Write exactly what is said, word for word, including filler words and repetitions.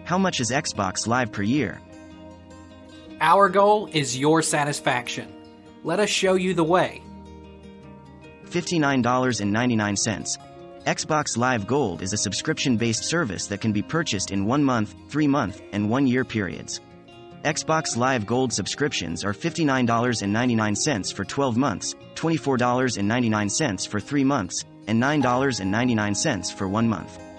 How much is Xbox Live per year? Our goal is your satisfaction. Let us show you the way. fifty-nine dollars and ninety-nine cents. Xbox Live Gold is a subscription-based service that can be purchased in one-month, three-month, and one-year periods. Xbox Live Gold subscriptions are fifty-nine dollars and ninety-nine cents for twelve months, twenty-four dollars and ninety-nine cents for three months, and nine dollars and ninety-nine cents for one month.